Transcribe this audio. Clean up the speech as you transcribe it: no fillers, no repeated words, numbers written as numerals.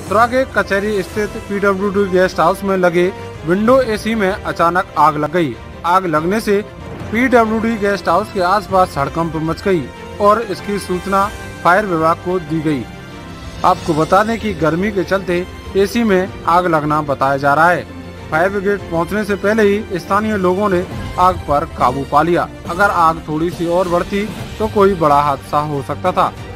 मथुरा के कचहरी स्थित PWD गेस्ट हाउस में लगे विंडो AC में अचानक आग लग गई। आग लगने से PWD गेस्ट हाउस के आसपास हड़कंप मच गई और इसकी सूचना फायर विभाग को दी गई। आपको बता दें कि गर्मी के चलते AC में आग लगना बताया जा रहा है। फायर ब्रिगेड पहुंचने से पहले ही स्थानीय लोगों ने आग पर काबू पा लिया। अगर आग थोड़ी सी और बढ़ती तो कोई बड़ा हादसा हो सकता था।